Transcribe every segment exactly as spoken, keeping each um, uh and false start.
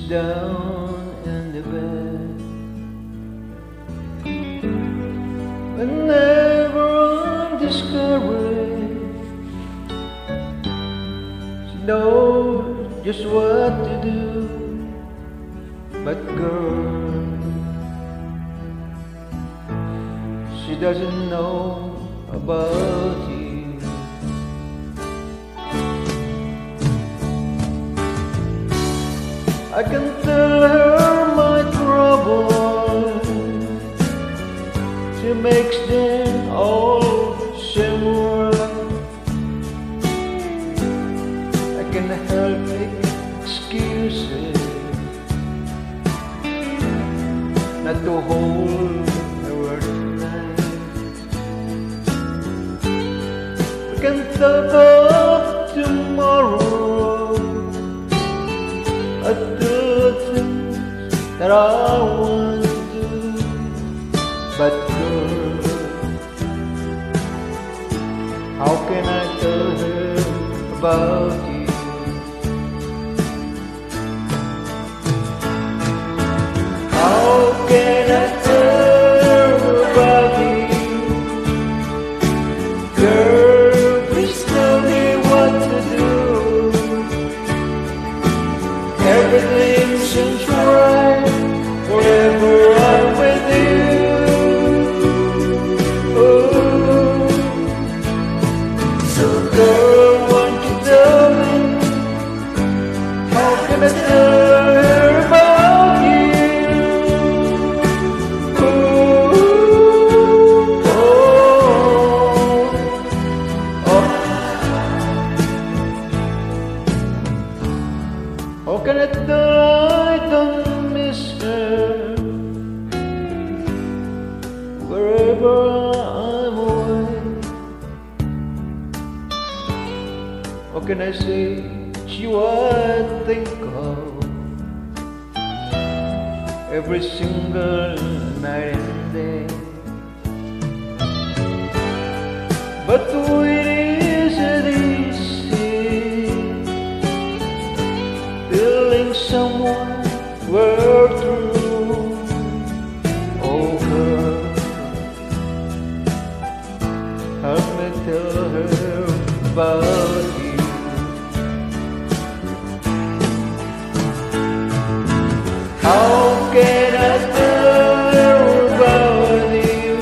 down in the bed. Whenever I'm discouraged, she knows just what to do. But girl, she doesn't know about you. I can tell her my trouble, she makes them all similar. I can help excuses not to hold her tonight. We can talk of tomorrow, I do things that I want to do. But girl, how can I tell her about you? How can I tell her about you? Girl, please tell me what to do. Everything seems right wherever I'm with you. Oh, so girl, won't you tell me, how can I tell her about you? Oh, oh, oh. How can I tell I don't miss her wherever I'm away? How can I say she what I think of every single night and day? But it isn't easy feeling someone we're through. Oh girl, help me tell her about you. How can I tell her about you?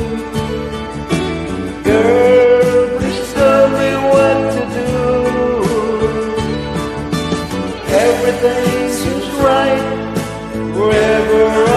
Girl, please tell me what to do. Everything seems right wherever